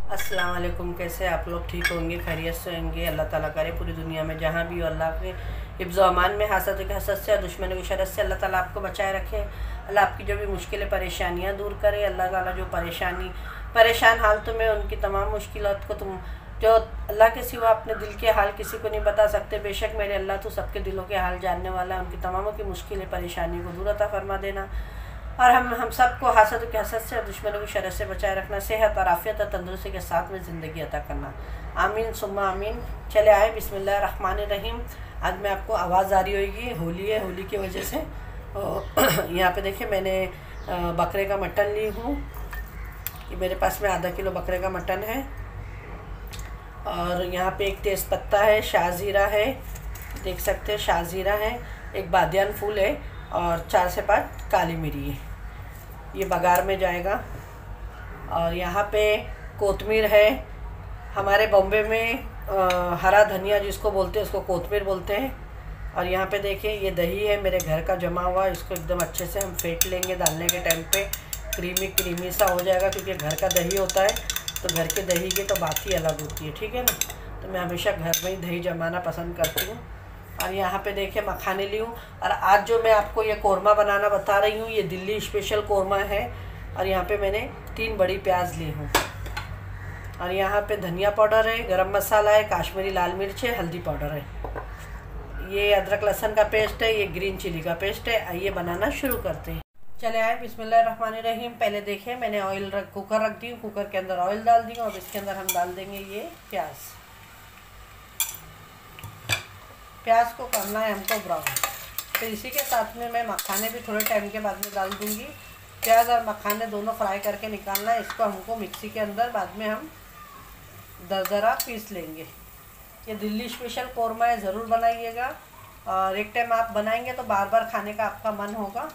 अस्सलाम वालेकुम। कैसे आप लोग? ठीक होंगे, खैरियत से होंगे। अल्लाह ताला करे पूरी दुनिया में जहाँ भी हो अल्लाह के हिफ्ज़ अमान में, हसद के हसद से और दुश्मनों की शरत से अल्लाह ताला आपको बचाए रखे। अल्लाह आपकी जो भी मुश्किलें परेशानियाँ दूर करे। अल्लाह ताला जो परेशान हालतों में उनकी तमाम मुश्किलात को तुम जो अल्लाह के सिवा अपने दिल के हाल किसी को नहीं बता सकते। बेशक मेरे अल्लाह तो सबके दिलों के हाल जानने वाला है। उनकी तमामों की मुश्किलें परेशानी को दूर अता फरमा देना और हम सबको हसद के हसद से और दुश्मनों की शरत से बचाए रखना। सेहत और आफियत और तंदुरुस्ती के साथ में ज़िंदगी अता करना। आमीन सुम्मा आमीन। चले आए बिस्मिल्लाह रहमान रहीम। आज मैं आपको आवाज़ आ रही होगी, होली है, होली की वजह से। यहाँ पे देखिए मैंने बकरे का मटन ली हूँ। ये मेरे पास में आधा किलो बकरे का मटन है और यहाँ पे एक तेज़ पत्ता है, शाहज़ीरा है, देख सकते हैं शाहज़ीरा है, एक बादियान फूल है और 4 से 5 काली मिरी है। ये बघार में जाएगा। और यहाँ पे कोतमीर है। हमारे बॉम्बे में हरा धनिया जिसको बोलते हैं उसको कोतमीर बोलते हैं। और यहाँ पे देखिए ये दही है मेरे घर का जमा हुआ। इसको एकदम अच्छे से हम फेंट लेंगे। डालने के टाइम पे क्रीमी सा हो जाएगा क्योंकि घर का दही होता है तो घर के दही की तो बात ही अलग होती है, ठीक है ना। तो मैं हमेशा घर में ही दही जमाना पसंद करती हूँ। और यहाँ पे देखिए मखाने ली हूँ। और आज जो मैं आपको ये कोरमा बनाना बता रही हूँ ये दिल्ली स्पेशल कोरमा है। और यहाँ पे मैंने 3 बड़ी प्याज ली हूँ। और यहाँ पे धनिया पाउडर है, गरम मसाला है, काश्मीरी लाल मिर्च है, हल्दी पाउडर है, ये अदरक लहसुन का पेस्ट है, ये ग्रीन चिली का पेस्ट है। आइए बनाना शुरू करते हैं। चले आए बिस्मिल्लाह रहमान रहीम। पहले देखिए मैंने कुकर रख दी हूँ। कुकर के अंदर ऑयल डाल दी हूँ। अब इसके अंदर हम डाल देंगे ये प्याज को करना है हमको ब्राउन। तो इसी के साथ में मैं मखाने भी थोड़े टाइम के बाद में डाल दूँगी। प्याज और मखाने दोनों फ्राई करके निकालना है। इसको हमको मिक्सी के अंदर बाद में हम दरदरा पीस लेंगे। ये दिल्ली स्पेशल कोरमा है, ज़रूर बनाइएगा। और एक टाइम आप बनाएंगे तो बार बार खाने का आपका मन होगा।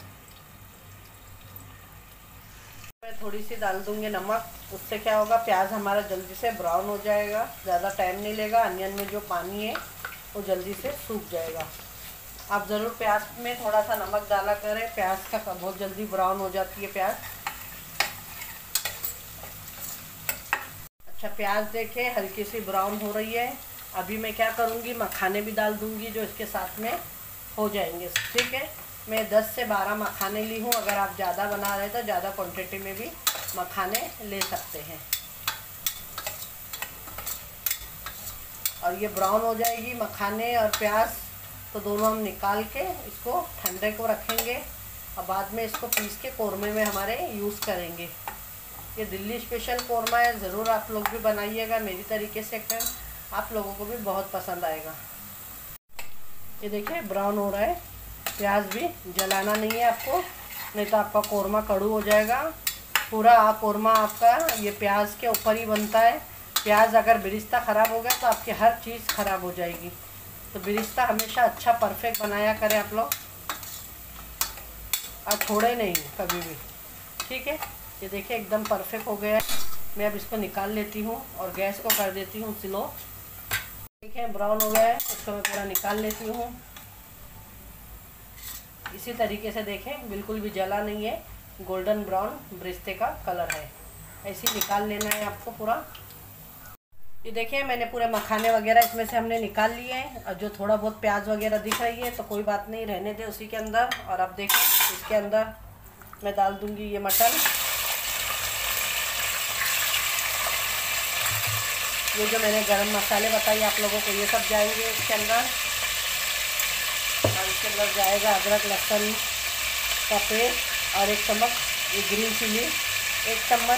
मैं थोड़ी सी डाल दूँगी नमक। उससे क्या होगा, प्याज हमारा जल्दी से ब्राउन हो जाएगा, ज़्यादा टाइम नहीं लेगा। अनियन में जो पानी है वो जल्दी से सूख जाएगा। आप ज़रूर प्याज में थोड़ा सा नमक डाला करें। प्याज का बहुत जल्दी ब्राउन हो जाती है प्याज। अच्छा, प्याज देखें हल्की सी ब्राउन हो रही है। अभी मैं क्या करूँगी, मखाने भी डाल दूँगी जो इसके साथ में हो जाएंगे, ठीक है। मैं 10 से 12 मखाने ली हूँ। अगर आप ज़्यादा बना रहे तो ज़्यादा क्वांटिटी में भी मखाने ले सकते हैं। और ये ब्राउन हो जाएगी मखाने और प्याज तो दोनों हम निकाल के इसको ठंडे को रखेंगे और बाद में इसको पीस के कोरमे में हमारे यूज़ करेंगे। ये दिल्ली स्पेशल कोरमा है, ज़रूर आप लोग भी बनाइएगा मेरी तरीके से। आप लोगों को भी बहुत पसंद आएगा। ये देखिए ब्राउन हो रहा है। प्याज भी जलाना नहीं है आपको, नहीं तो आपका कोरमा कड़ू हो जाएगा। पूरा कोरमा आपका ये प्याज के ऊपर ही बनता है। प्याज अगर बिरिस्ता ख़राब हो गया तो आपकी हर चीज़ ख़राब हो जाएगी। तो बिरिस्ता हमेशा अच्छा परफेक्ट बनाया करें आप लोग और छोड़े नहीं कभी भी, ठीक है। ये देखिए एकदम परफेक्ट हो गया है। मैं अब इसको निकाल लेती हूँ और गैस को कर देती हूँ स्लो। ठीक है, ब्राउन हो गया है, इसको मैं पूरा निकाल लेती हूँ। इसी तरीके से देखें बिल्कुल भी जला नहीं है, गोल्डन ब्राउन बिरिस्ते का कलर है। ऐसे ही निकाल लेना है आपको पूरा। ये देखिए मैंने पूरे मखाने वगैरह इसमें से हमने निकाल लिए हैं। और जो थोड़ा बहुत प्याज वगैरह दिख रही है तो कोई बात नहीं, रहने दे उसी के अंदर। और अब देखें इसके अंदर मैं डाल दूंगी ये मटन। ये जो मैंने गरम मसाले बताए आप लोगों को ये सब जाएंगे इसके अंदर। और इसके अंदर जाएगा अदरक लहसुन का पेस्ट और 1 चम्मच ये ग्रीन चिली, 1 चम्मच।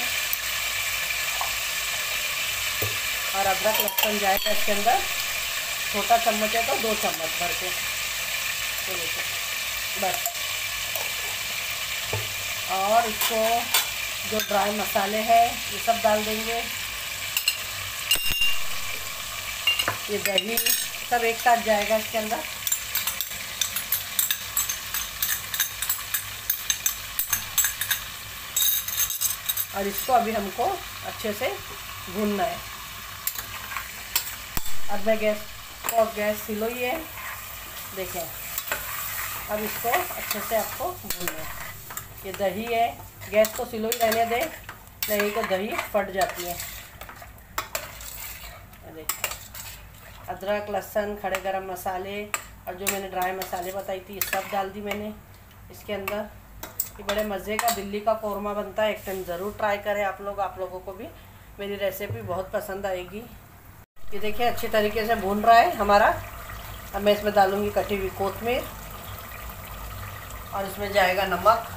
और अदरक लहसुन जाएगा इसके अंदर, छोटा चम्मच है तो 2 चम्मच भर के, तो बस। और इसको जो ड्राई मसाले हैं ये सब डाल देंगे। ये दही सब एक साथ जाएगा इसके अंदर। और इसको अभी हमको अच्छे से भूनना है। अब मैं गैस स्लो ही है, देखें। अब इसको अच्छे से आपको भूनना है। ये दही है, गैस को स्लो ही रहने दें, नहीं तो दही फट जाती है। देखिए अदरक, लहसुन, खड़े गरम मसाले और जो मैंने ड्राई मसाले बताई थी ये सब डाल दी मैंने इसके अंदर। ये बड़े मज़े का दिल्ली का कौरमा बनता है, एक टाइम ज़रूर ट्राई करें आप लोग। आप लोगों को भी मेरी रेसिपी बहुत पसंद आएगी। ये देखिए अच्छी तरीके से भून रहा है हमारा। अब मैं इसमें डालूँगी कटी हुई कोतमीर और इसमें जाएगा नमक।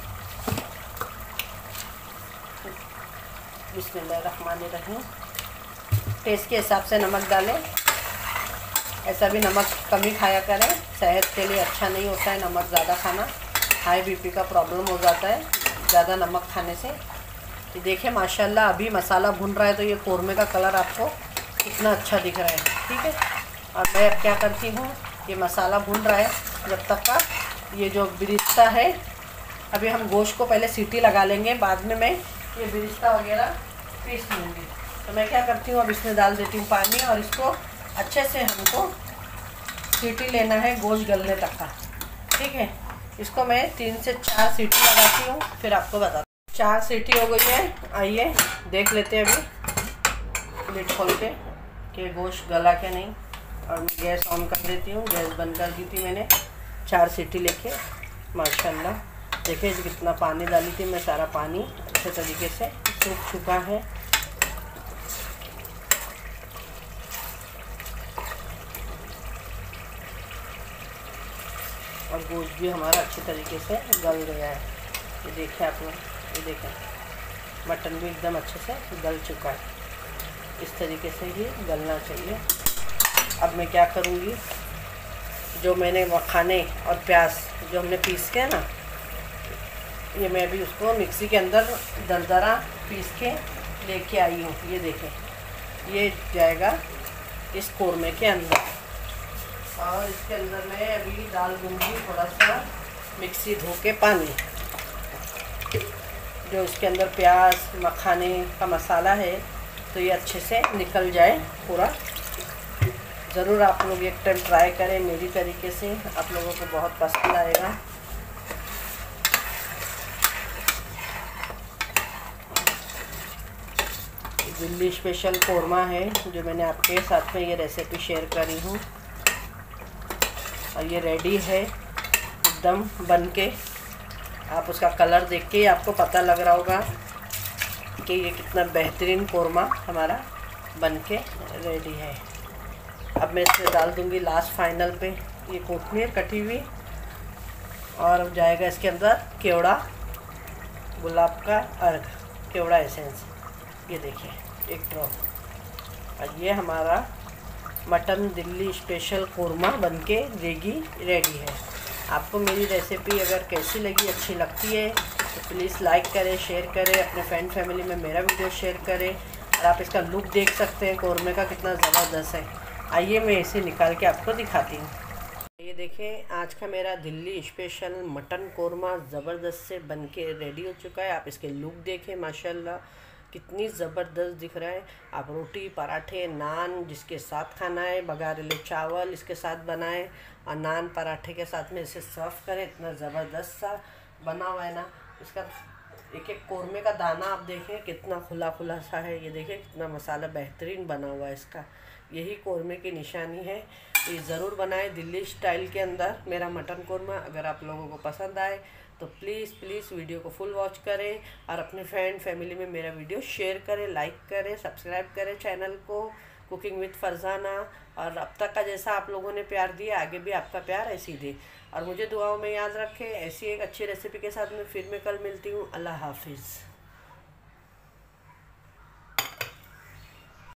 बिस्मिल्लाहिर्रहमानिर्रहीम। टेस्ट के हिसाब से नमक डालें। ऐसा भी नमक कम ही खाया करें, सेहत के लिए अच्छा नहीं होता है नमक ज़्यादा खाना। हाई बीपी का प्रॉब्लम हो जाता है ज़्यादा नमक खाने से। ये देखिए माशाल्लाह अभी मसाला भुन रहा है तो ये कौरमे का कलर आपको कितना अच्छा दिख रहा है। ठीक है, और मैं अब क्या करती हूँ, ये मसाला भुन रहा है जब तक का ये जो बिरिस्ता है, अभी हम गोश्त को पहले सीटी लगा लेंगे, बाद में मैं ये बिरिस्ता वगैरह पीस लूँगी। तो मैं क्या करती हूँ, अब इसमें डाल देती हूँ पानी और इसको अच्छे से हमको सीटी लेना है गोश्त गलने तक का। ठीक है, इसको मैं 3 से 4 सीटी लगाती हूँ, फिर आपको बताती हूँ। 4 सीटी हो गई है, आइए देख लेते हैं अभी लिड खोल के कि गोश्त गला क्या नहीं। और मैं गैस ऑन कर देती हूँ, गैस बंद कर दी थी मैंने 4 सीटी लेके। माशाल्लाह देखिए कितना पानी डाली थी मैं, सारा पानी अच्छे तरीके से सूख चुका है। और गोश्त भी हमारा अच्छे तरीके से गल गया है। ये देखिए आप लोग, ये देखें मटन भी एकदम अच्छे से गल चुका है। इस तरीके से ही गलना चाहिए। अब मैं क्या करूँगी, जो मैंने मखाने और प्याज जो हमने पीस के ना, ये मैं अभी उसको मिक्सी के अंदर दरदरा पीस के लेके आई हूँ। ये देखें ये जाएगा इस कौरमे के अंदर। और इसके अंदर मैं अभी डाल दूँगी थोड़ा सा मिक्सी धो के पानी, जो इसके अंदर प्याज मखाने का मसाला है तो ये अच्छे से निकल जाए पूरा। ज़रूर आप लोग एक टाइम ट्राई करें मेरी तरीके से, आप लोगों को बहुत पसंद आएगा। दिल्ली स्पेशल कौरमा है जो मैंने आपके साथ में ये रेसिपी शेयर करी हूँ। और ये रेडी है एकदम बन के। आप उसका कलर देख के आपको पता लग रहा होगा कि ये कितना बेहतरीन कौरमा हमारा बन के रेडी है। अब मैं इसमें डाल दूँगी लास्ट फाइनल पे ये कोतमीर कटी हुई, और अब जाएगा इसके अंदर केवड़ा गुलाब का अर्घ, केवड़ा एसेंस। ये देखिए एक ड्रॉप। और ये हमारा मटन दिल्ली स्पेशल कौरमा बनके रेडी है। आपको मेरी रेसिपी अगर कैसी लगी, अच्छी लगती है तो प्लीज़ लाइक करें, शेयर करें, अपने फ्रेंड फैमिली में मेरा वीडियो शेयर करें। और आप इसका लुक देख सकते हैं कौरमे का कितना ज़बरदस्त है। आइए मैं इसे निकाल के आपको दिखाती हूँ। ये देखें आज का मेरा दिल्ली स्पेशल मटन कौरमा ज़बरदस्त से बनके रेडी हो चुका है। आप इसके लुक देखें माशाल्लाह कितनी ज़बरदस्त दिख रहा है। आप रोटी पराठे नान जिसके साथ खाना है, बघारेले चावल इसके साथ बनाएं और नान पराठे के साथ में इसे सर्व करें। इतना ज़बरदस्त सा बना हुआ है ना। इसका एक एक कौरमे का दाना आप देखें कितना खुला खुला सा है। ये देखें कितना मसाला बेहतरीन बना हुआ है इसका। यही कौरमे की निशानी है। ये ज़रूर बनाएं दिल्ली स्टाइल के अंदर मेरा मटन कौरमा। अगर आप लोगों को पसंद आए तो प्लीज़ वीडियो को फुल वॉच करें और अपने फ्रेंड फैमिली में मेरा वीडियो शेयर करें, लाइक करें, सब्सक्राइब करें चैनल को कुकिंग विद फरजाना। और अब तक का जैसा आप लोगों ने प्यार दिया आगे भी आपका प्यार ऐसे ही दे। और मुझे दुआओं में याद रखें। ऐसी एक अच्छी रेसिपी के साथ मैं फिर मैं कल मिलती हूँ। अल्लाह हाफिज़।